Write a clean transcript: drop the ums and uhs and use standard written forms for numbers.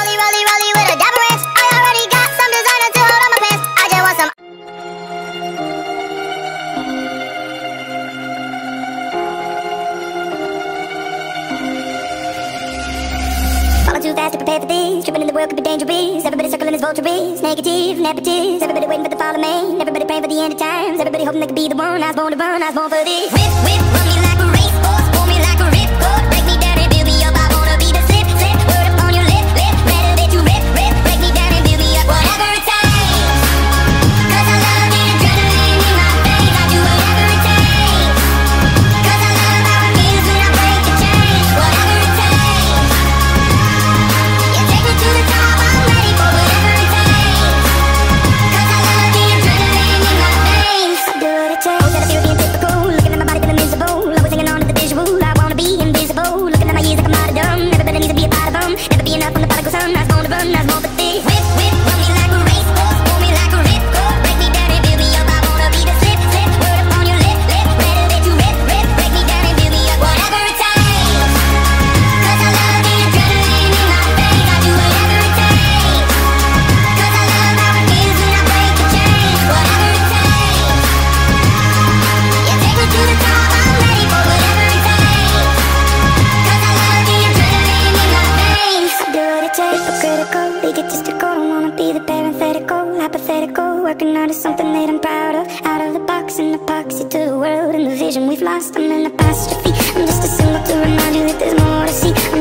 rollie, rollie, rollie with a dapper ranch. I already got some designer to hold on my pants. I just want some. Falling too fast to prepare for this. Tripping in the world could be dangerous. Everybody circling his vultures. Negative, negatives. Everybody waiting for the fall of man. Everybody praying for the end of times. Everybody hoping they could be the one. I was born to run, I was born for this. Whip, whip, run me like a racehorse. Pull me like a ripcord. Break me down and build me up. I wanna be the slip, slip. Word up on your lip, lip. Better that you rip, rip. Break me down and build me up. Whatever it takes. Cause I love the adrenaline in my veins. I do whatever it takes. Cause I love how it feels when I break the chains. Whatever it takes. Yeah, take me to the top. I'm ready for whatever it takes. Cause I love the adrenaline in my veins. I do what it takes. Always gotta feel being typical. Looking at my body feeling miserable. Always hanging on to the visual. I wanna be invisible. Looking at my years like I'm out of dumb. Everybody needs to be a part of them. Never be enough when the prodigal son. I was born to run, I was born for this. Whip, whip, run me like a racehorse. Pull me like a ripcord. Break me down and build me up. I wanna be the slip, slip. Word up on your lip, lip. Better that you rip, rip. Break me down and build me up. Whatever it takes. Cause I love the adrenaline in my veins. I do whatever it takes. Cause I love how it feels when I break the chains. Whatever it takes. Yeah, take me to the top. I'm ready for whatever it takes. Cause I love the adrenaline in my veins. I do what it takes. Hypocritical, egotistical. Don't wanna be the parenthetical, hypothetical. Working out of something that I'm proud of. Out of the box, an epoxy to the world. And the vision we've lost, I'm an apostrophe. I'm just a symbol to remind you that there's more to see.